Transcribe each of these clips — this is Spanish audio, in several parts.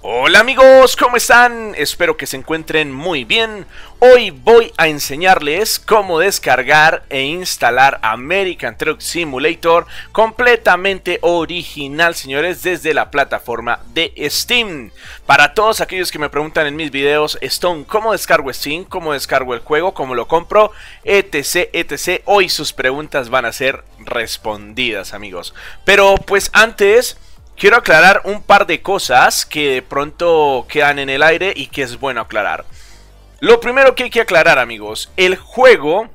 Hola amigos, ¿cómo están? Espero que se encuentren muy bien. Hoy voy a enseñarles cómo descargar e instalar American Truck Simulator completamente original, señores, desde la plataforma de Steam. Para todos aquellos que me preguntan en mis videos, Stone, ¿cómo descargo Steam? ¿Cómo descargo el juego? ¿Cómo lo compro? Etc, etc. Hoy sus preguntas van a ser respondidas, amigos. Pero pues antes quiero aclarar un par de cosas que de pronto quedan en el aire y que es bueno aclarar. Lo primero que hay que aclarar, amigos, el juego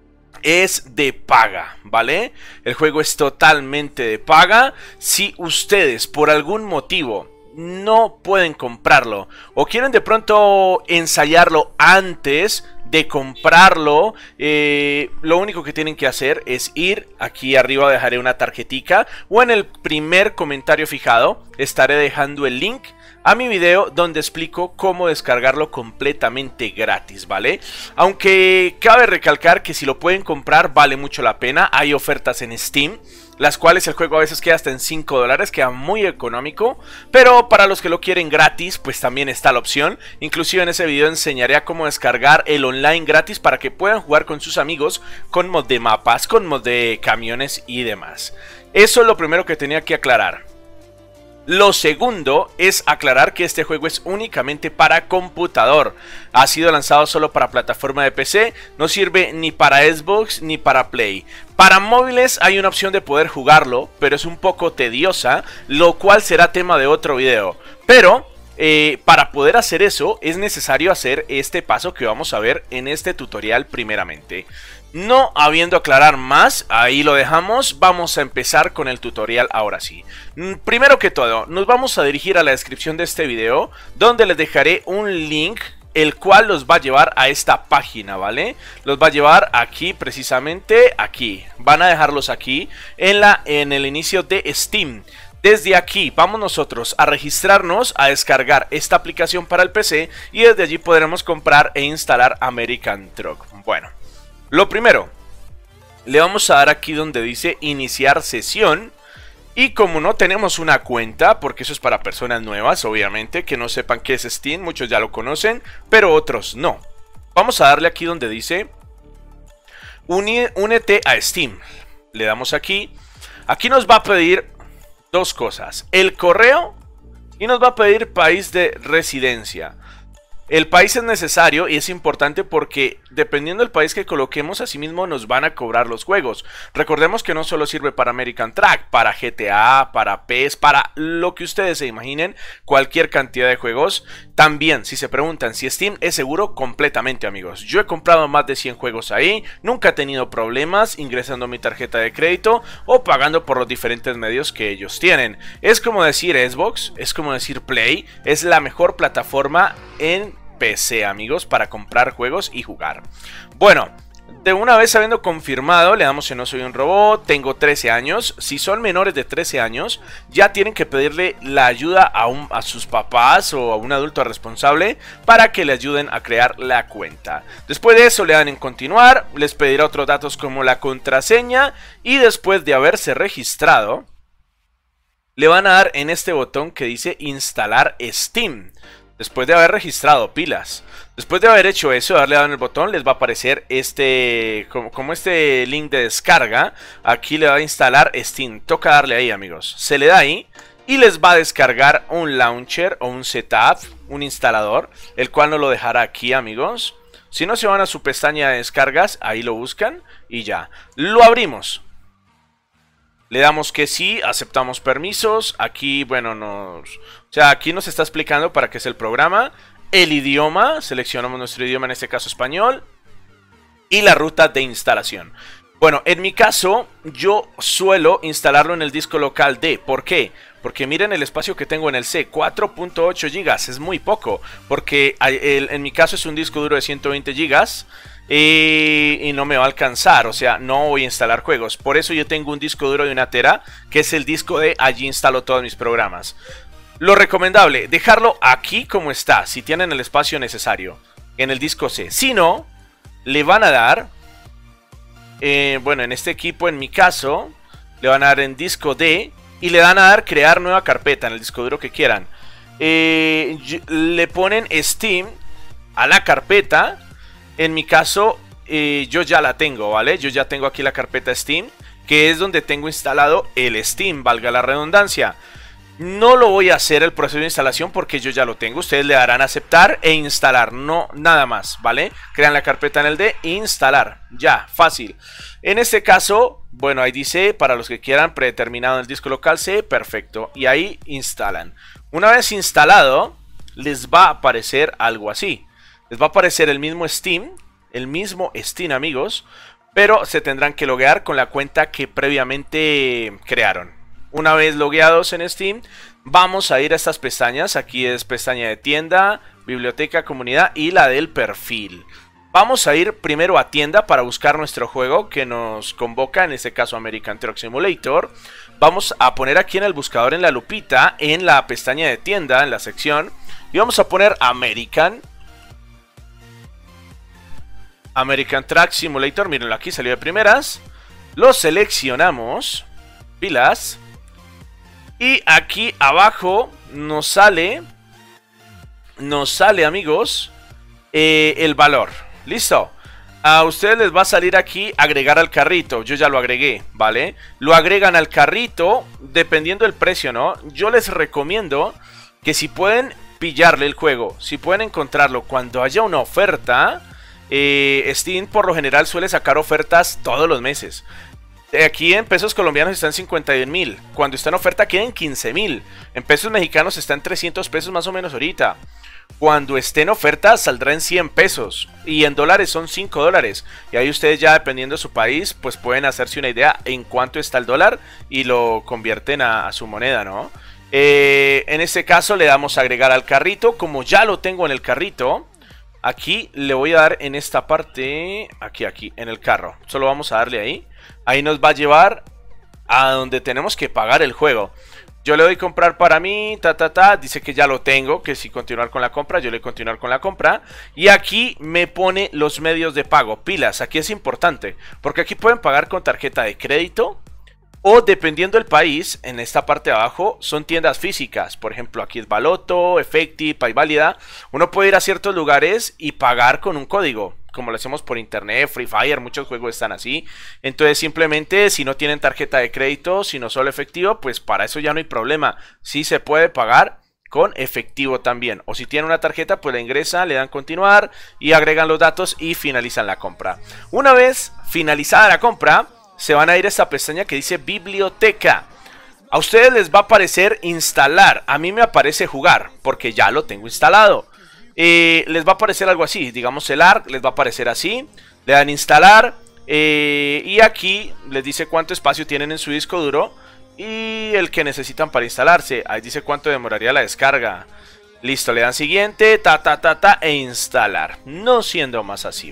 es de paga, ¿vale? El juego es totalmente de paga. Si ustedes por algún motivo no pueden comprarlo o quieren de pronto ensayarlo antes de comprarlo, lo único que tienen que hacer es ir aquí arriba, dejaré una tarjetica o en el primer comentario fijado estaré dejando el link a mi video donde explico cómo descargarlo completamente gratis, ¿vale? Aunque cabe recalcar que si lo pueden comprar vale mucho la pena. Hay ofertas en Steam, las cuales el juego a veces queda hasta en $5, queda muy económico. Pero para los que lo quieren gratis, pues también está la opción. Inclusive en ese video enseñaré a cómo descargar el online gratis para que puedan jugar con sus amigos con mod de mapas, con mod de camiones y demás. Eso es lo primero que tenía que aclarar. Lo segundo es aclarar que este juego es únicamente para computador. Ha sido lanzado solo para plataforma de PC, no sirve ni para Xbox ni para Play. Para móviles hay una opción de poder jugarlo, pero es un poco tediosa, lo cual será tema de otro video. Pero para poder hacer eso es necesario hacer este paso que vamos a ver en este tutorial primeramente. No habiendo aclarar más, ahí lo dejamos, vamos a empezar con el tutorial ahora sí. Primero que todo, nos vamos a dirigir a la descripción de este video, donde les dejaré un link, el cual los va a llevar a esta página, ¿vale? Los va a llevar aquí, precisamente aquí. Van a dejarlos aquí, en el inicio de Steam. Desde aquí vamos nosotros a registrarnos, a descargar esta aplicación para el PC y desde allí podremos comprar e instalar American Truck. Bueno, lo primero, le vamos a dar aquí donde dice iniciar sesión. Y como no tenemos una cuenta, porque eso es para personas nuevas, obviamente, que no sepan qué es Steam, muchos ya lo conocen, pero otros no. Vamos a darle aquí donde dice únete a Steam. Le damos aquí. Aquí nos va a pedir dos cosas: el correo y nos va a pedir país de residencia. El país es necesario y es importante porque dependiendo del país que coloquemos, asimismo nos van a cobrar los juegos. Recordemos que no solo sirve para American Truck, para GTA, para PES, para lo que ustedes se imaginen, cualquier cantidad de juegos. También, si se preguntan si Steam es seguro, completamente, amigos. Yo he comprado más de 100 juegos ahí, nunca he tenido problemas ingresando mi tarjeta de crédito o pagando por los diferentes medios que ellos tienen. Es como decir Xbox, es como decir Play, es la mejor plataforma en PC, amigos, para comprar juegos y jugar. Bueno, de una vez habiendo confirmado, le damos en no soy un robot, tengo 13 años. Si son menores de 13 años, ya tienen que pedirle la ayuda a sus papás o a un adulto responsable para que le ayuden a crear la cuenta. Después de eso le dan en continuar, les pedirá otros datos como la contraseña y después de haberse registrado, le van a dar en este botón que dice instalar Steam. Después de haber registrado pilas, después de haber hecho eso, darle a en el botón, les va a aparecer como este link de descarga. Aquí le va a instalar Steam, toca darle ahí, amigos. Se le da ahí y les va a descargar un launcher o un setup, un instalador, el cual nos lo dejará aquí, amigos. Si no, se van a su pestaña de descargas, ahí lo buscan y ya. Lo abrimos. Le damos que sí, aceptamos permisos. Aquí, bueno, aquí nos está explicando para qué es el programa. El idioma, seleccionamos nuestro idioma, en este caso español. Y la ruta de instalación. Bueno, en mi caso, yo suelo instalarlo en el disco local D. ¿Por qué? Porque miren el espacio que tengo en el C, 4.8 GB, es muy poco. Porque en mi caso es un disco duro de 120 GB. Y no me va a alcanzar, o sea, no voy a instalar juegos. Por eso yo tengo un disco duro de 1 tera, que es el disco D, allí instalo todos mis programas. Lo recomendable, dejarlo aquí como está, si tienen el espacio necesario, en el disco C. Si no, le van a dar, bueno, en este equipo, en mi caso, le van a dar en disco D y le van a dar crear nueva carpeta en el disco duro que quieran. le ponen Steam a la carpeta. En mi caso, yo ya la tengo, ¿vale? Yo ya tengo aquí la carpeta Steam, que es donde tengo instalado el Steam, valga la redundancia. No lo voy a hacer el proceso de instalación porque yo ya lo tengo. Ustedes le darán a aceptar e instalar, no nada más, ¿vale? Crean la carpeta en el de instalar, ya, fácil. En este caso, bueno, ahí dice, para los que quieran, predeterminado en el disco local C, perfecto. Y ahí instalan. Una vez instalado, les va a aparecer algo así. Les va a aparecer el mismo Steam, amigos, pero se tendrán que loguear con la cuenta que previamente crearon. Una vez logueados en Steam, vamos a ir a estas pestañas. Aquí es pestaña de tienda, biblioteca, comunidad y la del perfil. Vamos a ir primero a tienda para buscar nuestro juego que nos convoca, en este caso American Truck Simulator. Vamos a poner aquí en el buscador, en la lupita, en la pestaña de tienda, en la sección, y vamos a poner American Truck Simulator. Mírenlo, aquí salió de primeras. Lo seleccionamos, pilas. Y aquí abajo nos sale, amigos, el valor. Listo. A ustedes les va a salir aquí agregar al carrito. Yo ya lo agregué, ¿vale? Lo agregan al carrito dependiendo del precio, ¿no? Yo les recomiendo que si pueden pillarle el juego, si pueden encontrarlo cuando haya una oferta, Steam por lo general suele sacar ofertas todos los meses. Aquí en pesos colombianos está en 51.000. Cuando está en oferta queda en 15.000. En pesos mexicanos está en 300 pesos más o menos ahorita. Cuando esté en oferta saldrá en 100 pesos. Y en dólares son 5 dólares. Y ahí ustedes ya dependiendo de su país, pues pueden hacerse una idea en cuánto está el dólar y lo convierten a su moneda, ¿no? En este caso le damos a agregar al carrito. Como ya lo tengo en el carrito, aquí le voy a dar en esta parte, aquí, en el carro. Solo vamos a darle ahí. Ahí nos va a llevar a donde tenemos que pagar el juego. Yo le doy comprar para mí, dice que ya lo tengo, que si continuar con la compra, yo le doy continuar con la compra. Y aquí me pone los medios de pago, pilas, aquí es importante, porque aquí pueden pagar con tarjeta de crédito. O dependiendo del país, en esta parte de abajo son tiendas físicas. Por ejemplo, aquí es Baloto, Efecti, Payválida. Uno puede ir a ciertos lugares y pagar con un código, como lo hacemos por internet, Free Fire, muchos juegos están así. Entonces simplemente si no tienen tarjeta de crédito, sino solo efectivo, pues para eso ya no hay problema. Sí se puede pagar con efectivo también. O si tienen una tarjeta, pues la ingresan, le dan continuar y agregan los datos y finalizan la compra. Una vez finalizada la compra, se van a ir a esta pestaña que dice biblioteca. A ustedes les va a aparecer instalar. A mí me aparece jugar porque ya lo tengo instalado. Les va a aparecer algo así. Digamos el ARC les va a aparecer así. Le dan instalar. Y aquí les dice cuánto espacio tienen en su disco duro y el que necesitan para instalarse. Ahí dice cuánto demoraría la descarga. Listo, le dan siguiente, e instalar. No siendo más así.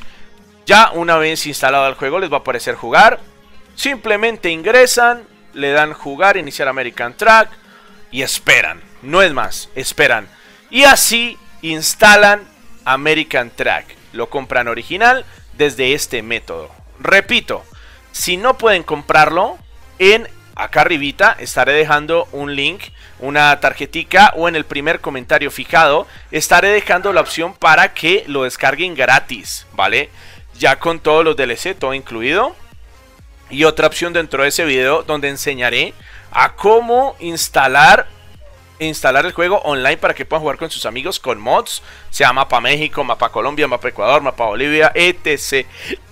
Ya una vez instalado el juego les va a aparecer jugar. Simplemente ingresan, le dan jugar, iniciar American Truck y esperan. No es más, esperan. Y así instalan American Truck. Lo compran original desde este método. Repito, si no pueden comprarlo, acá arribita estaré dejando un link, una tarjetica, o en el primer comentario fijado estaré dejando la opción para que lo descarguen gratis, ¿vale? Ya con todos los DLC, todo incluido. Y otra opción dentro de ese video donde enseñaré a cómo instalar el juego online para que puedan jugar con sus amigos con mods. Sea mapa México, mapa Colombia, mapa Ecuador, mapa Bolivia, etc,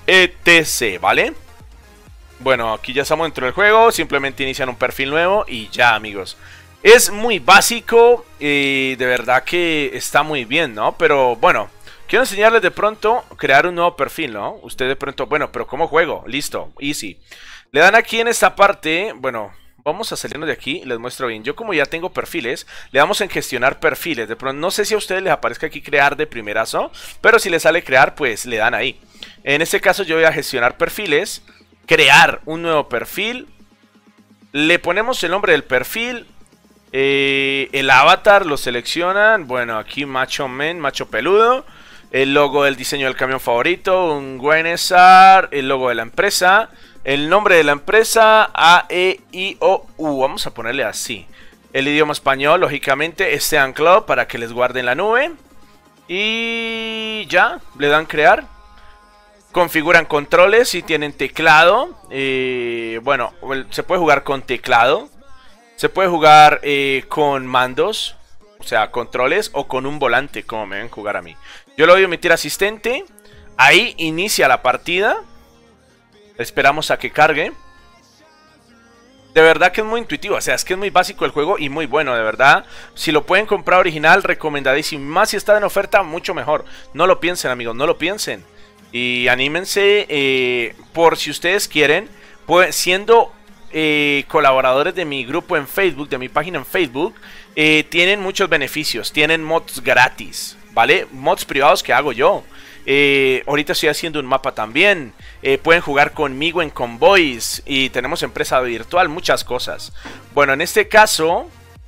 ¿vale? Bueno, aquí ya estamos dentro del juego. Simplemente inician un perfil nuevo y ya, amigos. Es muy básico y de verdad que está muy bien, ¿no? Pero bueno, quiero enseñarles de pronto crear un nuevo perfil, ¿no? Ustedes de pronto, bueno, pero ¿cómo juego? Listo, easy. Le dan aquí en esta parte, bueno, vamos a salirnos de aquí, les muestro bien. Yo como ya tengo perfiles, le damos en gestionar perfiles. De pronto, no sé si a ustedes les aparezca aquí crear de primerazo, pero si les sale crear, pues le dan ahí. En este caso yo voy a gestionar perfiles, crear un nuevo perfil. Le ponemos el nombre del perfil. El avatar lo seleccionan. Bueno, aquí macho men, macho peludo. El logo del diseño del camión favorito, un Guenesar, el logo de la empresa, el nombre de la empresa, A, E, I, O, U. Vamos a ponerle así. el idioma español, lógicamente, Steam Club para que les guarden la nube. Y ya, le dan crear. Configuran controles si tienen teclado. Bueno, se puede jugar con teclado. Se puede jugar con mandos, o sea, controles, o con un volante, como me ven jugar a mí. Yo le doy omitir asistente. Ahí inicia la partida. Esperamos a que cargue. De verdad que es muy intuitivo, o sea, es que es muy básico el juego y muy bueno, de verdad. Si lo pueden comprar original, recomendadísimo. Más si está en oferta, mucho mejor. No lo piensen, amigos, no lo piensen. Y anímense, por si ustedes quieren, pues, siendo colaboradores de mi grupo en Facebook, de mi página en Facebook, tienen muchos beneficios. Tienen mods gratis, ¿vale? Mods privados que hago yo. Ahorita estoy haciendo un mapa también. Pueden jugar conmigo en Convoys. Y tenemos empresa virtual, muchas cosas. Bueno, en este caso,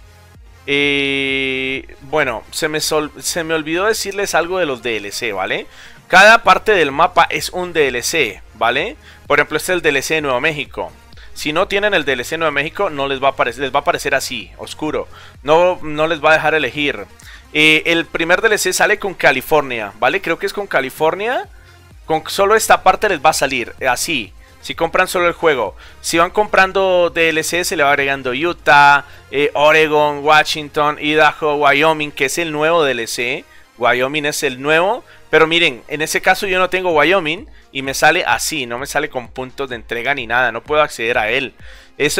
bueno, se me olvidó decirles algo de los DLC, ¿vale? Cada parte del mapa es un DLC, ¿vale? Por ejemplo, este es el DLC de Nuevo México. Si no tienen el DLC de Nuevo México, no les va a aparecer así, oscuro. No les va a dejar elegir. El primer DLC sale con California, ¿vale? Creo que es con California. Con solo esta parte les va a salir así. Si compran solo el juego. Si van comprando DLC, se le va agregando Utah, Oregon, Washington, Idaho, Wyoming, que es el nuevo DLC. Wyoming es el nuevo. Pero miren, en ese caso yo no tengo Wyoming y me sale así, no me sale con puntos de entrega ni nada, no puedo acceder a él. Eso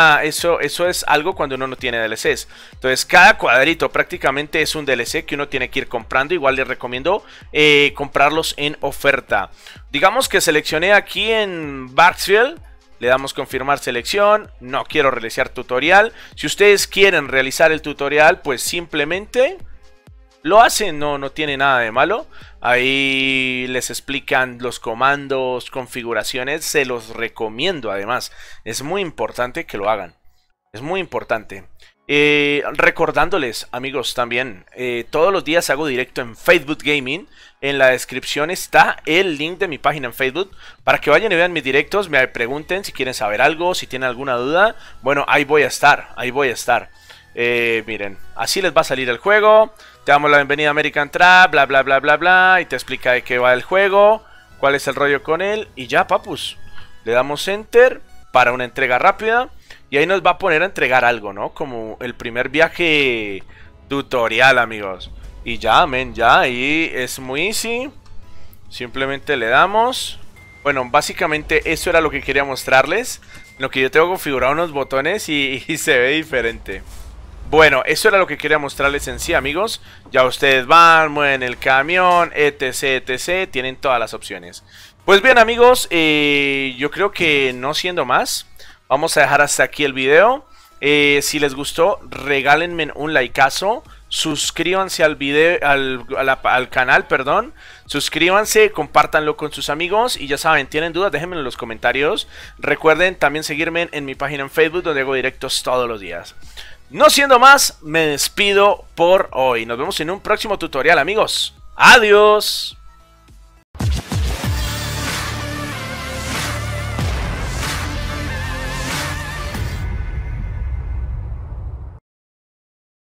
es algo cuando uno no tiene DLCs. Entonces cada cuadrito prácticamente es un DLC que uno tiene que ir comprando. Igual les recomiendo comprarlos en oferta. Digamos que seleccioné aquí en Barksville. Le damos confirmar selección. No quiero realizar tutorial. Si ustedes quieren realizar el tutorial, pues simplemente lo hacen, no tiene nada de malo. Ahí les explican los comandos, configuraciones. Se los recomiendo además. Es muy importante que lo hagan. Es muy importante. Recordándoles, amigos, también. Todos los días hago directo en Facebook Gaming. En la descripción está el link de mi página en Facebook. Para que vayan y vean mis directos. Me pregunten si quieren saber algo, si tienen alguna duda. Bueno, ahí voy a estar. Ahí voy a estar. Miren, así les va a salir el juego. Te damos la bienvenida a American Trap, bla bla bla bla bla. Y te explica de qué va el juego, cuál es el rollo con él. Y ya, papus, le damos enter para una entrega rápida. Y ahí nos va a poner a entregar algo, ¿no? Como el primer viaje tutorial, amigos. Y ya, men, ya, ahí es muy easy. Simplemente le damos. Bueno, básicamente eso era lo que quería mostrarles. Lo que yo tengo configurado unos botones y se ve diferente. Bueno, eso era lo que quería mostrarles en sí, amigos. Ya ustedes van, mueven el camión, etc, etc. Tienen todas las opciones. Pues bien, amigos, yo creo que no siendo más, vamos a dejar hasta aquí el video. Si les gustó, regálenme un likeazo. Suscríbanse al video, al canal, perdón. Suscríbanse, compártanlo con sus amigos. Y ya saben, tienen dudas, déjenmelo en los comentarios. Recuerden también seguirme en mi página en Facebook, donde hago directos todos los días. No siendo más, me despido por hoy. Nos vemos en un próximo tutorial, amigos. ¡Adiós!